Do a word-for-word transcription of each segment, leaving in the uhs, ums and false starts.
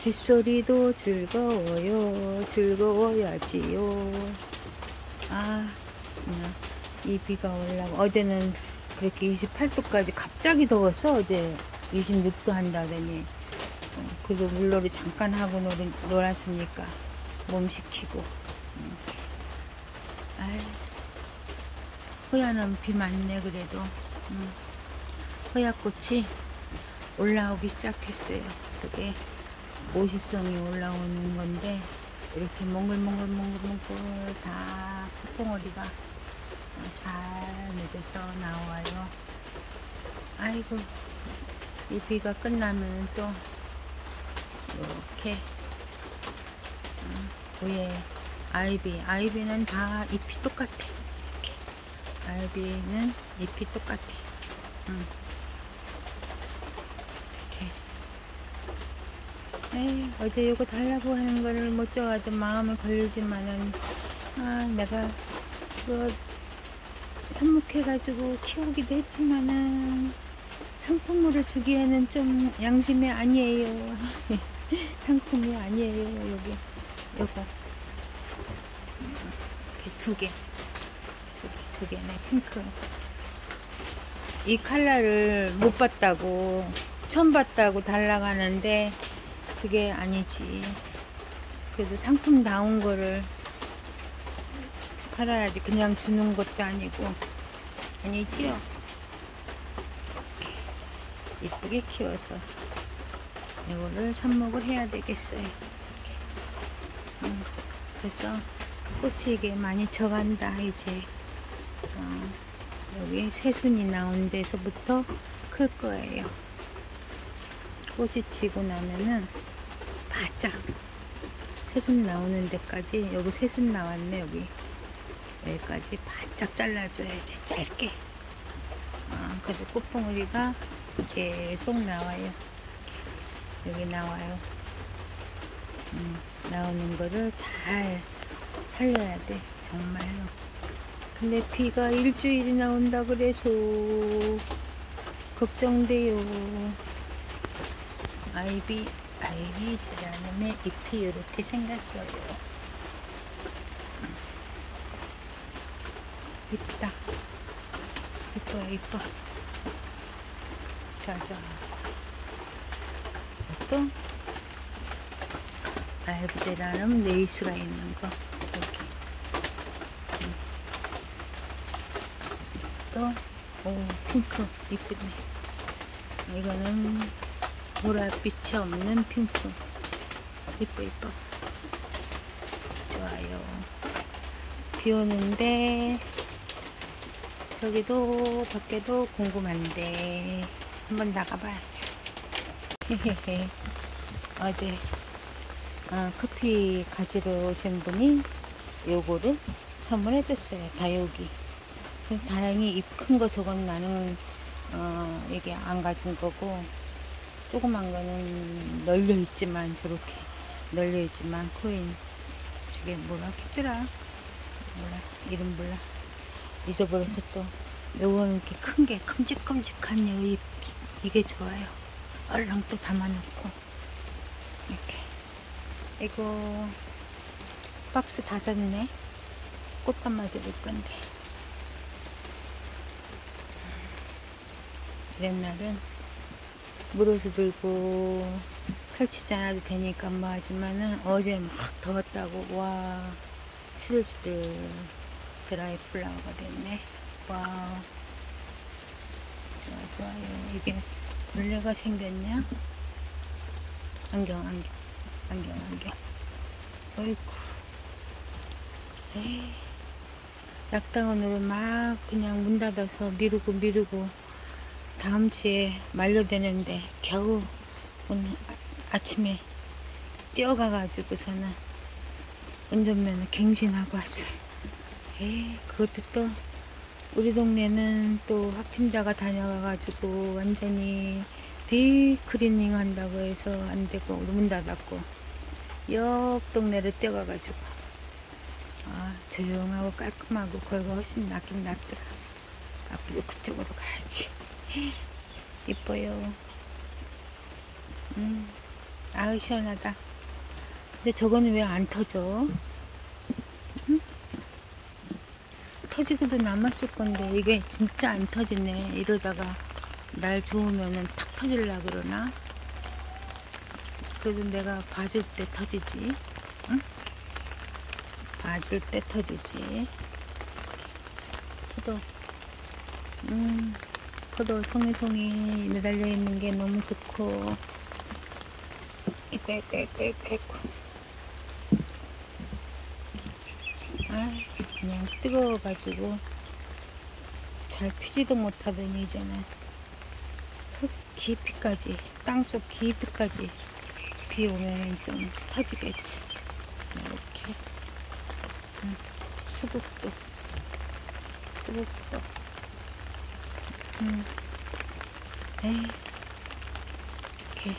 빗소리도 즐거워요. 즐거워야지요. 아, 그냥 이 비가 올라고. 어제는 그렇게 이십팔 도까지 갑자기 더웠어. 어제 이십육 도 한다더니. 어, 그래도 물놀이 잠깐 하고 놀, 놀았으니까 몸 식히고. 음. 아이, 호야는 비 많네 그래도. 음. 호야꽃이 올라오기 시작했어요. 저게 오십성이 올라오는 건데 이렇게 몽글몽글몽글몽글 다 콧봉오리가 잘 맺어서 나와요. 아이고, 이 비가 끝나면 또 이렇게 위에 아이비 아이비는 다 잎이 똑같아. 이렇게 아이비는 잎이 똑같아. 음. 에이, 어제 이거 달라고 하는 거를 못 줘가지고 마음에 걸리지만은, 아, 내가 그거 삽목해가지고 키우기도 했지만은 상품으로 주기에는 좀 양심이 아니에요. 상품이 아니에요. 여기 요거 이렇게 두 개, 두 개, 두 개네. 핑크. 이 컬러를 못 봤다고, 처음 봤다고 달라고 하는데 그게 아니지. 그래도 상품 나온 거를 팔아야지. 그냥 주는 것도 아니고. 아니지요. 이렇게 이쁘게 키워서 이거를 삽목을 해야 되겠어요. 이렇게. 음, 그래서 꽃이 이게 많이 져간다 이제. 어, 여기 새순이 나온 데서부터 클 거예요. 꽃이 지고 나면은 바짝 새순 나오는 데까지, 여기 새순 나왔네. 여기 여기까지 바짝 잘라줘야지. 짧게. 아, 그래서 꽃봉오리가 계속 나와요. 여기 나와요. 음, 나오는 거를 잘 살려야 돼 정말로. 근데 비가 일주일이나 온다 그래서 걱정돼요. 아이비 아이비 제라늄의 잎이 이렇게 생겼어요. 이쁘다. 이뻐요, 이뻐. 자자. 또 아이비 제라늄 레이스가 있는 거. 이렇게. 또, 오, 핑크 이쁘네. 이거는 보랏빛이 없는 핑크. 이뻐 이뻐. 좋아요. 비 오는데 저기도 밖에도 궁금한데 한번 나가봐야지. 헤헤헤. 어제 아, 커피 가지러 오신 분이 요거를 선물해 줬어요. 다육이. 다행히 잎 큰 거 저건 나는 어, 이게 안 가진 거고, 조그만 거는 널려 있지만, 저렇게 널려 있지만 코인, 저게 뭐라 했더라 몰라, 이름 몰라, 잊어버려서. 또 요거는 이렇게 큰 게 큼직큼직한 요 잎, 이게 좋아요. 얼른 또 담아놓고 이렇게. 이거 박스 다 젖네. 꽃 담아 드릴 건데. 옛날은 물어서 들고 설치지 않아도 되니까 뭐 하지만은 어제 막 더웠다고 와 시들시들 드라이 플라워가 됐네. 와 좋아 좋아요. 이게 벌레가 생겼냐? 안경 안경 안경 안경. 어이구. 에이, 락다운으로 막 그냥 문 닫아서 미루고 미루고 다음 주에 만료되는데 겨우 오늘 아침에 뛰어가가지고서는 운전면허 갱신하고 왔어요. 에이, 그것도 또 우리 동네는 또 확진자가 다녀가가지고 완전히 디클리닝 한다고 해서 안 되고 문 닫았고, 옆 동네를 뛰어가가지고 아, 조용하고 깔끔하고 거기가 훨씬 낫긴 낫더라. 앞으로 그쪽으로 가야지. 이뻐요. 음. 아우 시원하다. 근데 저거는 왜 안 터져? 응? 터지고도 남았을 건데 이게 진짜 안 터지네. 이러다가 날 좋으면은 탁 터질라 그러나? 그래도 내가 봐줄 때 터지지. 응? 봐줄 때 터지지. 포도, 음, 포도 송이송이 매달려 있는 게 너무 좋고. 이거, 이거, 이거, 이거, 이거. 아, 그냥 뜨거워가지고 잘 피지도 못하더니 이제는 흙 깊이까지, 땅속 깊이까지 비 오면 좀 터지겠지. 이렇게. 음, 수국도, 수국도. 음, 에이, 이렇게.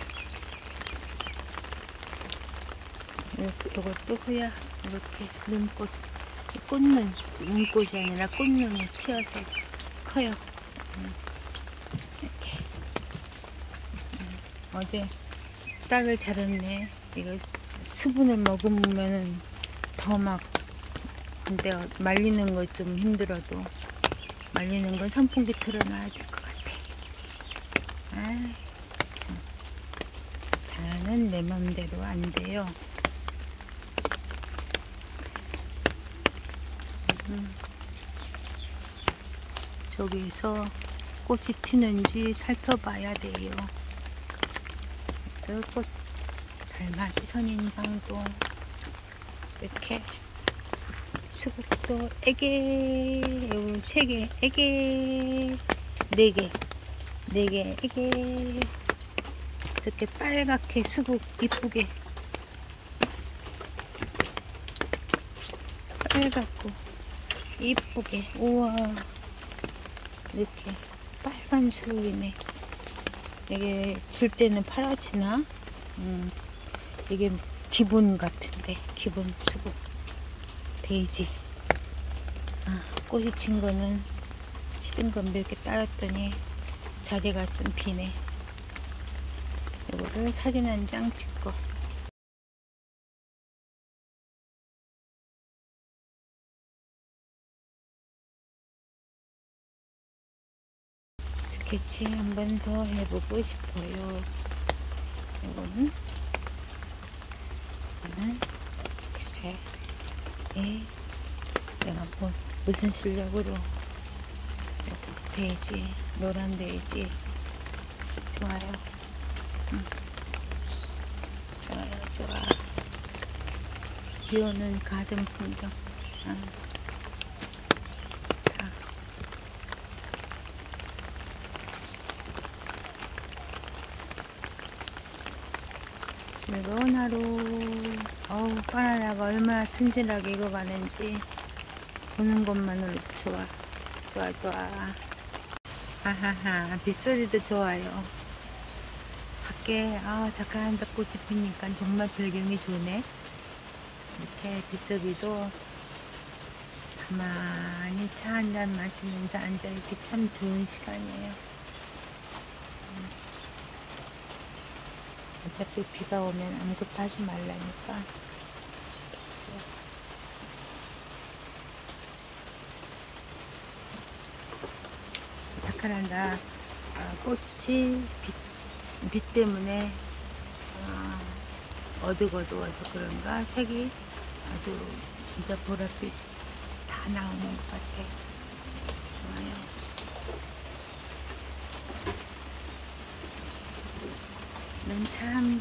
이렇게, 이것도 후야, 이렇게 눈꽃, 꽃눈, 눈꽃이 아니라 꽃눈이 피어서 커요. 음, 이렇게. 음, 어제 딱을 잘했네. 이거 수분을 먹으면은 더 막, 근데 말리는 거 좀 힘들어도 말리는 건 선풍기 틀어놔야 될 것 같아. 아, 참. 자는 내 맘대로 안 돼요. 음. 저기서 꽃이 피는지 살펴봐야 돼요. 그래서 꽃 달맞이 선인장도 이렇게 수국도 에게 세개 에게 네개 네개 에게 이렇게 빨갛게 수국 이쁘게 빨갛고 이쁘게 우와 이렇게 빨간 수국이네. 이게 질 때는 파랗지나 음, 이게 기본 같은데 기본 수국 데이지. 아, 꽃이 친 거는 시든 건 몇 개 따랐더니 자리가 좀 비네. 이거를 사진 한 장 찍고 스케치 한 번 더 해보고 싶어요. 이거는 이거는 글쎄 에 내가 뭐 무슨 실력으로 데이지 노란 데이지 좋아요. 응. 좋아요 좋아. 비오는 가든 풍경. 아, 다 즐거운 하루. 어우 바나나가 얼마나 튼실하게 익어가는지 보는 것만으로도 좋아. 좋아 좋아. 하하하 빗소리도 좋아요. 밖에 아 잠깐 벚꽃이 피니까 정말 배경이 좋네. 이렇게 빗소리도 가만히 차 한잔 마시면서 앉아있기 참 좋은 시간이에요. 음. 어차피 비가 오면 아무것도 하지 말라니까. 착한한다. 아, 꽃이 빛, 빛 때문에 아, 어둑어두워서 그런가 색이 아주 진짜 보랏빛 다 나오는 것 같아. 좋아요. 넌 참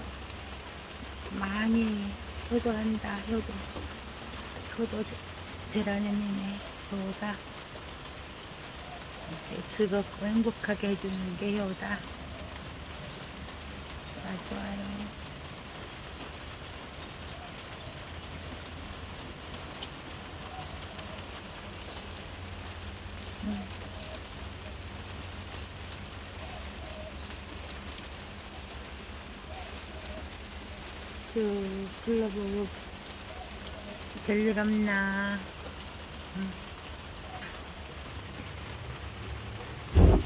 많이 효도한다. 효도 효도 제라늄이네. 효다. 즐겁고 행복하게 해주는 게 효다. 좋아, 좋아요. 음. 그 불러보고 별일 없나. 응. 별일 없나. 나갔다 왔으니까. 응?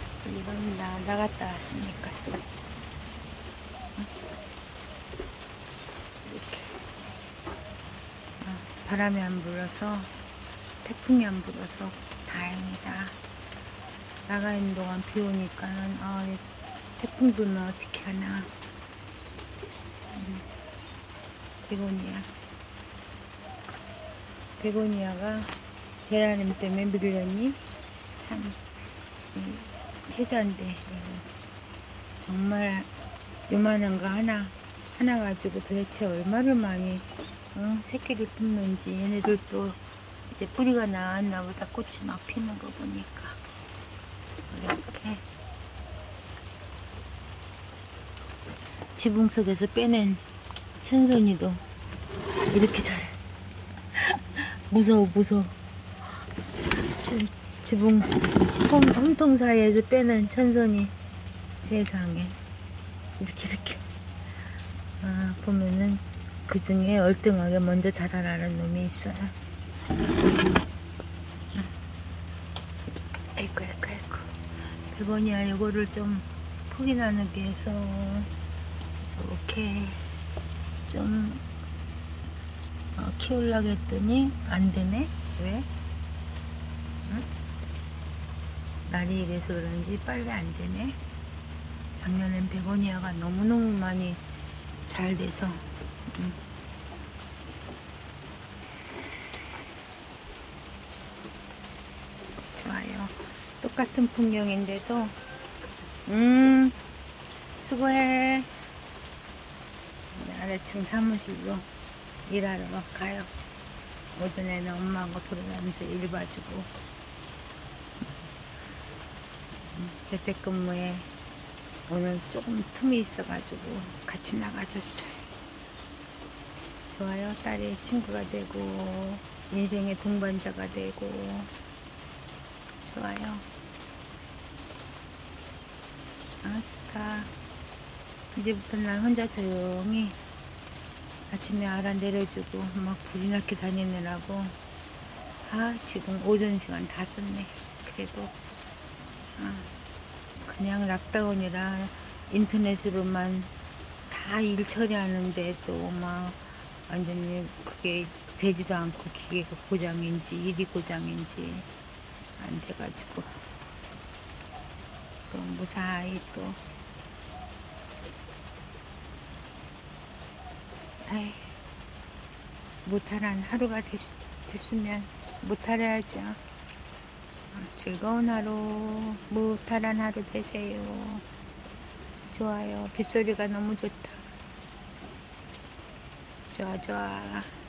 바람이 안 불어서, 태풍이 안 불어서 다행이다. 나가 있는 동안 비 오니까는 아, 태풍 불면 어떻게 하나. 음, 베고니아 베고니아가 제라늄 때문에 밀렸니? 참 효자인데 정말 요만한 거 하나 하나 가지고 도대체 얼마를 많이 어, 새끼를 품는지. 얘네들도 이제 뿌리가 나왔나 보다. 꽃이 막 피는 거 보니까. 이렇게 지붕 속에서 빼낸 천선이도 이렇게 잘해. 무서워 무서워. 지, 지붕 홈, 홈통 사이에서 빼낸 천선이 세상에 이렇게 이렇게 아, 보면은 그 중에 얼등하게 먼저 자라나는 놈이 있어요. 아이고 아이고 아이고. 베고니아 요거를 좀 폭이 나누게 해서 이렇게 좀 어, 키우려고 했더니 안 되네. 왜? 응? 날이 이래서 그런지 빨리 안 되네. 작년엔 베고니아가 너무너무 많이 잘 돼서. 응. 좋아요. 똑같은 풍경인데도 음 수고해. 아래층 사무실로 일하러 가요. 오전에는 엄마하고 돌아다니면서 일 봐주고, 재택근무에 오늘 조금 틈이 있어가지고 같이 나가줬어요. 좋아요. 딸의 친구가 되고 인생의 동반자가 되고 좋아요. 아 좋다. 이제부터 난 혼자 조용히 아침에 알아 내려주고 막 불이 나게 다니느라고 아 지금 오전 시간 다 썼네. 그래도 아, 그냥 락다운이라 인터넷으로만 다 일 처리하는데 또 막 완전히 그게 되지도 않고 기계가 고장인지 일이 고장인지 안 돼가지고 또 무사히 또 에이, 무탈한 하루가 됐, 됐으면 무탈해야죠. 즐거운 하루, 무탈한 하루 되세요. 좋아요. 빗소리가 너무 좋다. 좋아 좋아.